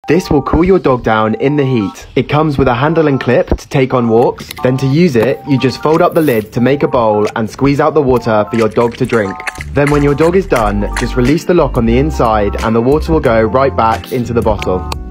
This will cool your dog down in the heat. It comes with a handle and clip to take on walks. Then to use it, you just fold up the lid to make a bowl and squeeze out the water for your dog to drink. Then when your dog is done, just release the lock on the inside and the water will go right back into the bottle.